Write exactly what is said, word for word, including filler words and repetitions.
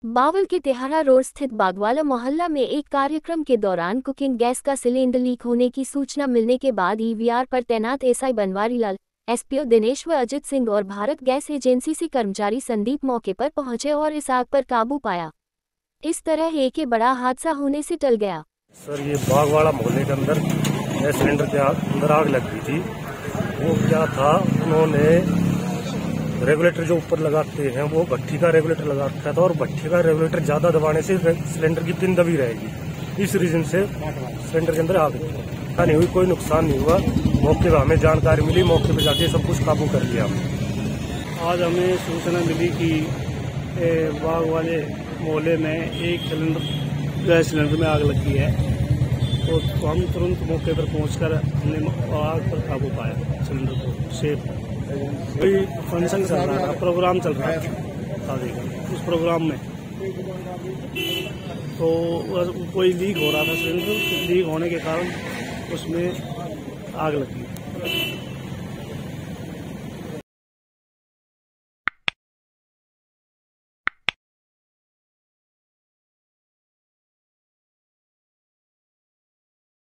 बावल के तिहारा रोड स्थित बागवाला मोहल्ला में एक कार्यक्रम के दौरान कुकिंग गैस का सिलेंडर लीक होने की सूचना मिलने के बाद ईवीआर पर तैनात एसआई बनवारी लाल, एसपीओ दिनेश व अजित सिंह और भारत गैस एजेंसी से कर्मचारी संदीप मौके पर पहुंचे और इस आग पर काबू पाया। इस तरह एक बड़ा हादसा होने से टल गया। सर, ये बागवाला मोहल्ले के अंदर गैस सिलेंडर के अंदर आग लग गई थी। वो क्या था, उन्होंने रेगुलेटर जो ऊपर लगाते हैं वो भट्ठी का रेगुलेटर लगा रखा था और भट्ठी का रेगुलेटर ज्यादा दबाने से सिलेंडर की पिन दबी रहेगी। इस रीजन से सिलेंडर के अंदर आग नहीं हुई, कोई नुकसान नहीं हुआ। मौके पर हमें जानकारी मिली, मौके पर जाके सब कुछ काबू कर लिया। आज हमें सूचना मिली कि बाग वाले मोहल्ले में एक सिलेंडर गैस सिलेंडर में आग लगी है, तो, तो हम तुरंत मौके पर पहुंचकर हमने आग पर काबू पाया। सिलेंडर को सेफ कोई फंक्शन चल रहा था, प्रोग्राम चल रहा था शादी का, उस प्रोग्राम में तो कोई लीक हो रहा था सिलेंडर। लीक होने के कारण उसमें आग लगी।